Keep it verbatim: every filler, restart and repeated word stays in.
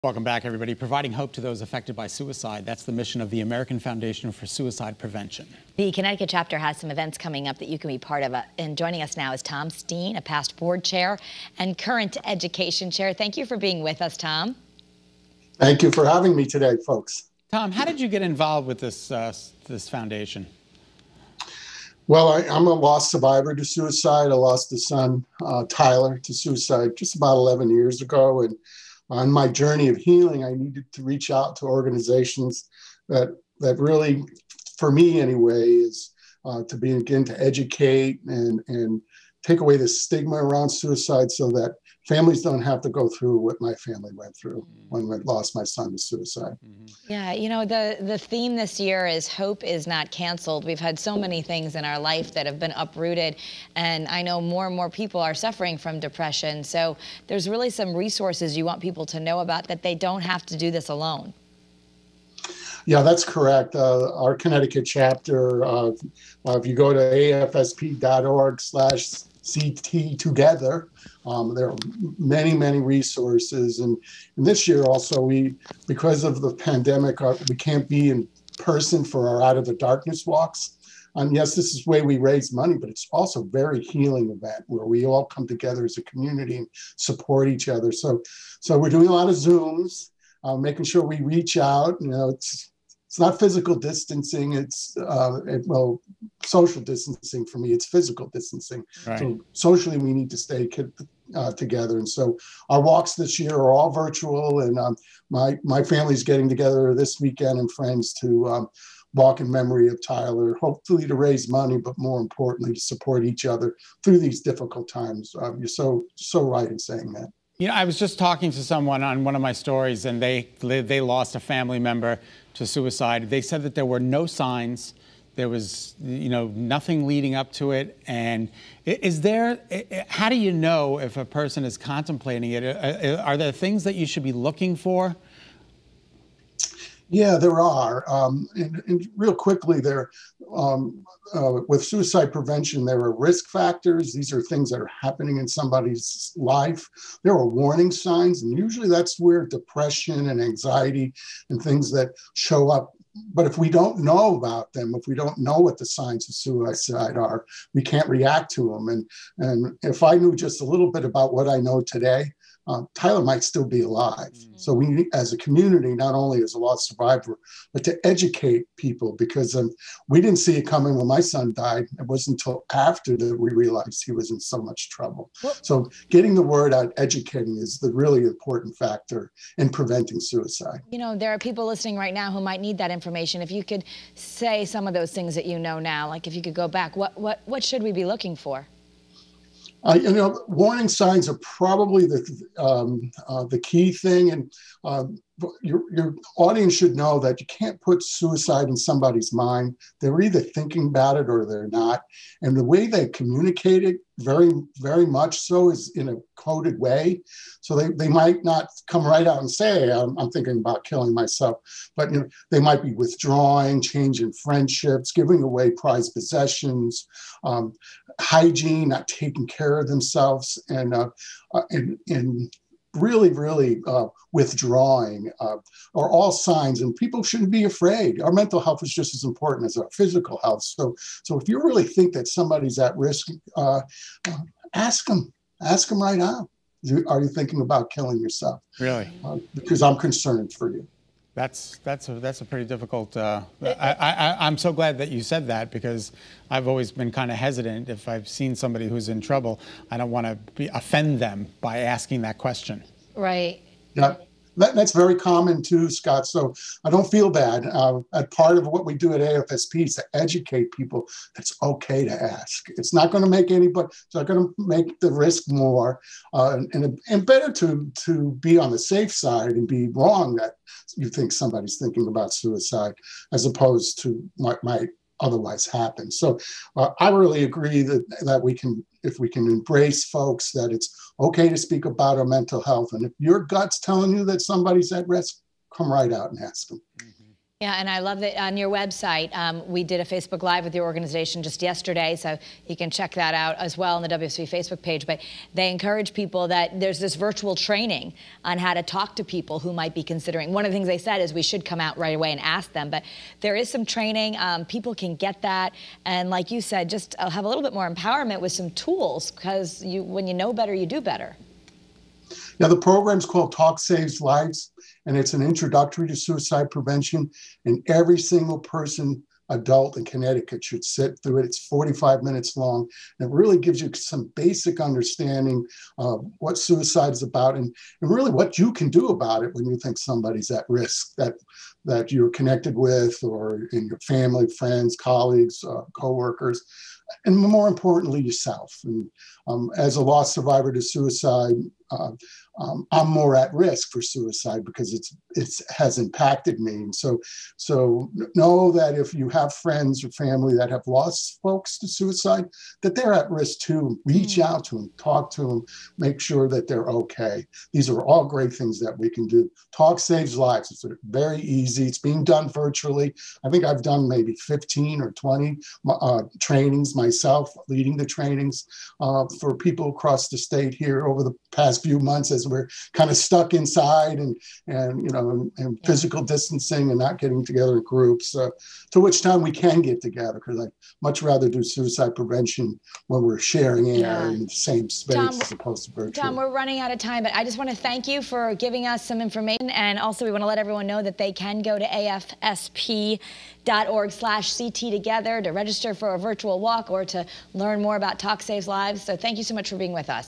Welcome back, everybody. Providing hope to those affected by suicide. That's the mission of the American Foundation for Suicide Prevention. The Connecticut chapter has some events coming up that you can be part of. And joining us now is Tom Steen, a past board chair and current education chair. Thank you for being with us, Tom. Thank you for having me today, folks. Tom, how did you get involved with this, uh, this foundation? Well, I, I'm a lost survivor to suicide. I lost a son, uh, Tyler, to suicide just about eleven years ago. And on my journey of healing, I needed to reach out to organizations that that really, for me anyway, is uh, to begin to educate and, and take away the stigma around suicide so that families don't have to go through what my family went through when I lost my son to suicide. Yeah, you know, the, the theme this year is hope is not canceled. We've had so many things in our life that have been uprooted, and I know more and more people are suffering from depression. So there's really some resources you want people to know about, that they don't have to do this alone. Yeah, that's correct. Uh, our Connecticut chapter, uh, uh, if you go to A F S P dot org slash C T together, um, there are many, many resources. And, and this year also, we, because of the pandemic, uh, we can't be in person for our Out of the Darkness walks. And yes, this is the way we raise money, but it's also a very healing event where we all come together as a community and support each other. So, so we're doing a lot of Zooms, uh, making sure we reach out. You know, it's It's not physical distancing, it's, uh, it, well, social distancing for me, it's physical distancing. Right. So socially, we need to stay uh, together. And so our walks this year are all virtual, and um, my, my family's getting together this weekend and friends to um, walk in memory of Tyler, hopefully to raise money, but more importantly, to support each other through these difficult times. Uh, you're so, so right in saying that. You know, I was just talking to someone on one of my stories, and they they lost a family member to suicide. They said that there were no signs, there was, you know, nothing leading up to it. And is there, how do you know if a person is contemplating it? Are there things that you should be looking for? Yeah, there are. Um, and, and real quickly, there, um, uh, with suicide prevention, there are risk factors. These are things that are happening in somebody's life. There are warning signs, and usually that's where depression and anxiety and things that show up. But if we don't know about them, if we don't know what the signs of suicide are, we can't react to them. And, and if I knew just a little bit about what I know today, Uh, Tyler might still be alive. Mm-hmm. So we, as a community, not only as a lost survivor, but to educate people, because um, we didn't see it coming when my son died. It wasn't until after that we realized he was in so much trouble. Well, so getting the word out, educating, is the really important factor in preventing suicide. You know, there are people listening right now who might need that information. If you could say some of those things that you know now, like if you could go back, what, what, what should we be looking for? Uh, you know, warning signs are probably the um, uh, the key thing, and um, your your audience should know that you can't put suicide in somebody's mind. They're either thinking about it or they're not, and the way they communicate it, very very much so, is in a coded way. So they, they might not come right out and say, I'm, I'm thinking about killing myself, but you know, they might be withdrawing, changing friendships, giving away prized possessions, um, hygiene, not taking care of themselves, and uh, uh, and, and really, really uh, withdrawing uh, are all signs, and people shouldn't be afraid. Our mental health is just as important as our physical health. So, so if you really think that somebody's at risk, uh, uh, ask them, ask them right out. Are you thinking about killing yourself? Really? Uh, because I'm concerned for you. That's that's a that's a pretty difficult. Uh, I, I I'm so glad that you said that, because I've always been kind of hesitant. If I've seen somebody who's in trouble, I don't want to be offend them by asking that question. Right. Yeah. That, that's very common too, Scott. So I don't feel bad. Uh, part of what we do at A F S P is to educate people. It's okay to ask. It's not going to make anybody. It's not going to make the risk more, uh, and and better to to be on the safe side and be wrong that you think somebody's thinking about suicide, as opposed to what might otherwise happen. So uh, I really agree that that we can, if we can embrace folks, that it's okay to speak about our mental health. And if your gut's telling you that somebody's at risk, come right out and ask them. Mm-hmm. Yeah, and I love that on your website, um, we did a Facebook Live with your organization just yesterday, so you can check that out as well on the W S V Facebook page. But they encourage people that there's this virtual training on how to talk to people who might be considering. One of the things they said is we should come out right away and ask them, but there is some training. Um, people can get that, and like you said, just uh, have a little bit more empowerment with some tools, because you, when you know better, you do better. Now, the program's called Talk Saves Lives, and it's an introductory to suicide prevention. And every single person, adult in Connecticut, should sit through it. It's forty-five minutes long. And it really gives you some basic understanding of what suicide is about, and, and really what you can do about it when you think somebody's at risk that, that you're connected with, or in your family, friends, colleagues, uh, coworkers, and more importantly, yourself. And um, as a lost survivor to suicide, uh, um, I'm more at risk for suicide because it's it's has impacted me. And so, so know that if you have friends or family that have lost folks to suicide, that they're at risk too. Reach mm. out to them, talk to them, make sure that they're okay. These are all great things that we can do. Talk saves lives. It's very easy. It's being done virtually. I think I've done maybe fifteen or twenty uh, trainings myself, leading the trainings uh, for people across the state here over the past few months, as we're kind of stuck inside and, and you know, and, and yeah. physical distancing and not getting together in groups, uh, to which time we can get together, because I'd much rather do suicide prevention when we're sharing air yeah. in the same space Tom, as opposed to virtual. Tom, we're running out of time, but I just want to thank you for giving us some information, and also we want to let everyone know that they can go to A F S P dot org slash C T together to register for a virtual walk or to learn more about Talk Saves Lives. So thank you so much for being with us.